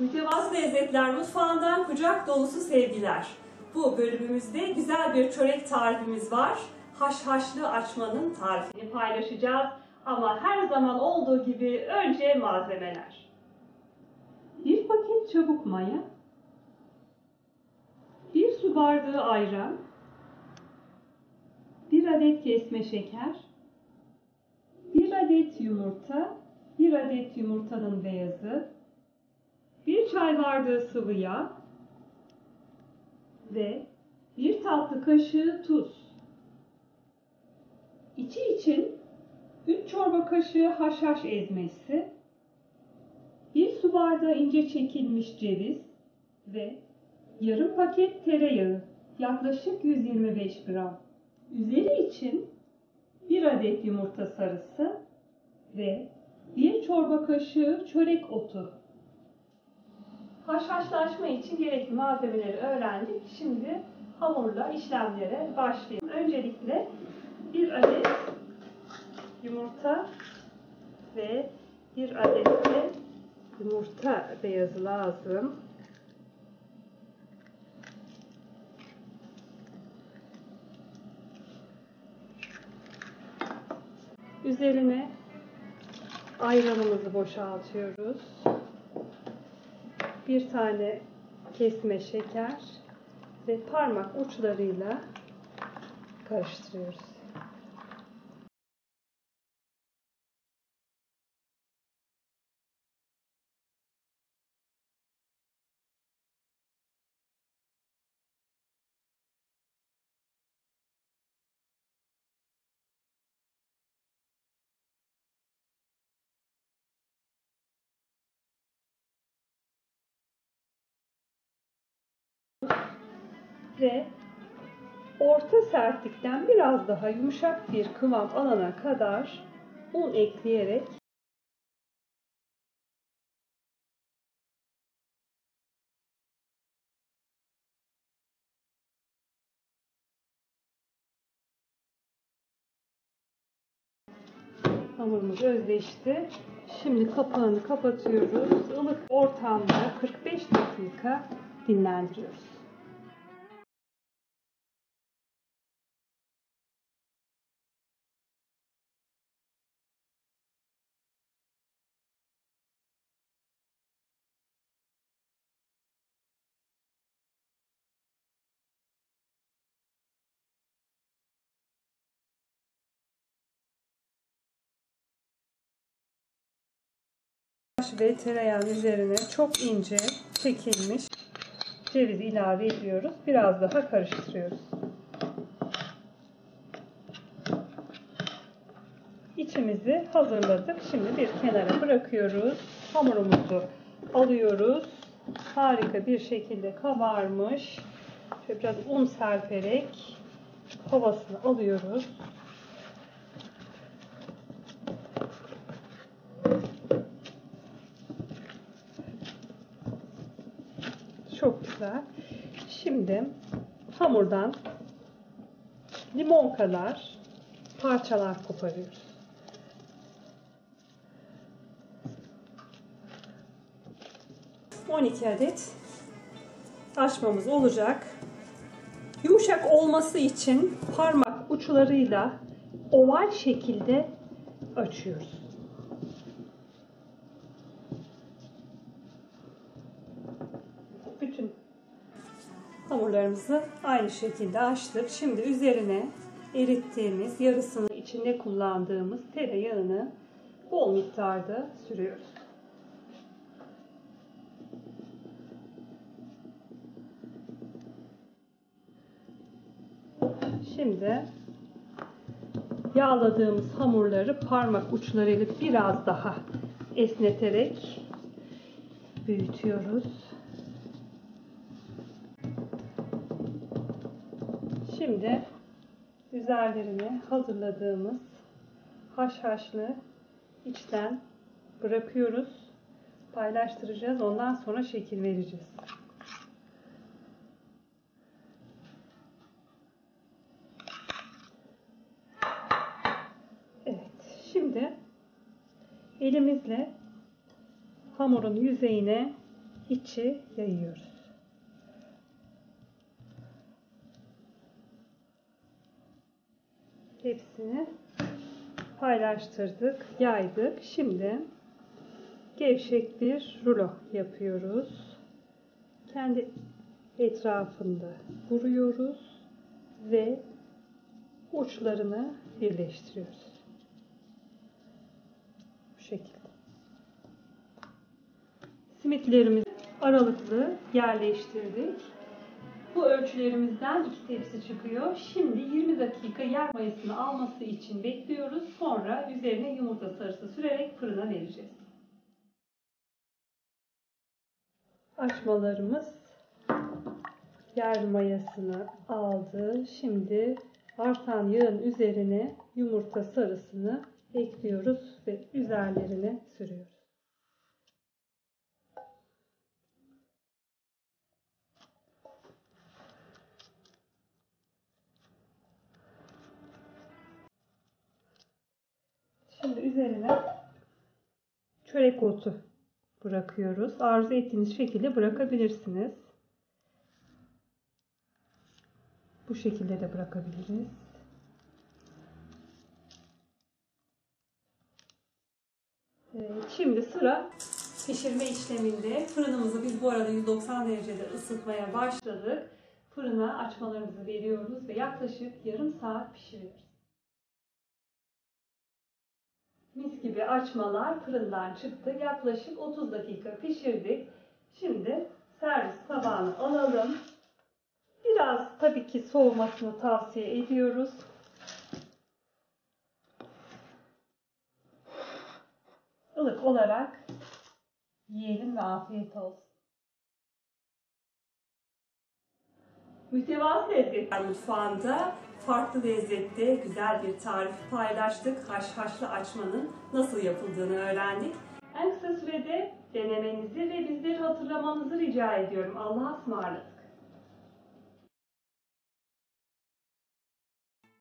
Mütevazı Lezzetler Mutfağı'ndan kucak dolusu sevgiler. Bu bölümümüzde güzel bir çörek tarifimiz var. Haşhaşlı açmanın tarifini paylaşacağız. Ama her zaman olduğu gibi önce malzemeler. 1 paket çabuk maya, 1 su bardağı ayran, 1 adet kesme şeker, 1 adet yumurta, 1 adet yumurtanın beyazı, 1 çay bardağı sıvı yağ ve 1 tatlı kaşığı tuz. İçi için 3 çorba kaşığı haşhaş ezmesi, 1 su bardağı ince çekilmiş ceviz ve yarım paket tereyağı, yaklaşık 125 gram. Üzeri için 1 adet yumurta sarısı ve 1 çorba kaşığı çörek otu. Haşhaşlaşma için gerekli malzemeleri öğrendik. Şimdi hamurla işlemlere başlayalım. Öncelikle 1 adet yumurta ve 1 adet de yumurta beyazı lazım. Üzerine ayranımızı boşaltıyoruz. 1 tane kesme şeker ve parmak uçlarıyla karıştırıyoruz. Ve orta sertlikten biraz daha yumuşak bir kıvam alana kadar un ekleyerek hamurumuz özleşti. Şimdi kapağını kapatıyoruz. Ilık ortamda 45 dakika dinlendiriyoruz. Ve tereyağının üzerine çok ince çekilmiş cevizi ilave ediyoruz. Biraz daha karıştırıyoruz. İçimizi hazırladık. Şimdi bir kenara bırakıyoruz. Hamurumuzu alıyoruz. Harika bir şekilde kabarmış. Şöyle biraz un serperek havasını alıyoruz. Çok güzel. Şimdi hamurdan limon kadar parçalar koparıyoruz. ...12 adet açmamız olacak. Yumuşak olması için parmak uçlarıyla oval şekilde açıyoruz. Bütün hamurlarımızı aynı şekilde açtık. Şimdi üzerine erittiğimiz, yarısını içinde kullandığımız tereyağını bol miktarda sürüyoruz. Şimdi yağladığımız hamurları parmak uçlarıyla biraz daha esneterek büyütüyoruz. Şimdi üzerlerine hazırladığımız haşhaşlı içten bırakıyoruz. Paylaştıracağız. Ondan sonra şekil vereceğiz. Evet. Şimdi elimizle hamurun yüzeyine içi yayıyoruz. Hepsini paylaştırdık, yaydık. Şimdi gevşek bir rulo yapıyoruz. Kendi etrafında vuruyoruz ve uçlarını birleştiriyoruz. Bu şekilde. Simitlerimizi aralıklı yerleştirdik. Bu ölçülerimizden 2 tepsi çıkıyor. Şimdi 20 dakika yer mayasını alması için bekliyoruz. Sonra üzerine yumurta sarısı sürerek fırına vereceğiz. Açmalarımız yer mayasını aldı. Şimdi artan yağın üzerine yumurta sarısını ekliyoruz ve üzerlerine sürüyoruz. Şimdi üzerine çörek otu bırakıyoruz. Arzu ettiğiniz şekilde bırakabilirsiniz. Bu şekilde de bırakabiliriz. Şimdi sıra pişirme işleminde. Fırınımızı biz bu arada 190 derecede ısıtmaya başladık. Fırına açmalarımızı veriyoruz ve yaklaşık yarım saat pişiriyoruz. Mis gibi açmalar fırından çıktı. Yaklaşık 30 dakika pişirdik. Şimdi servis tabağına alalım. Biraz tabii ki soğumasını tavsiye ediyoruz. Ilık olarak yiyelim ve afiyet olsun. Mütevazı Lezzetler Mutfağı'nda farklı lezzette güzel bir tarif paylaştık. Haşhaşlı açmanın nasıl yapıldığını öğrendik. En kısa sürede denemenizi ve bizleri hatırlamanızı rica ediyorum. Allah'a ısmarladık.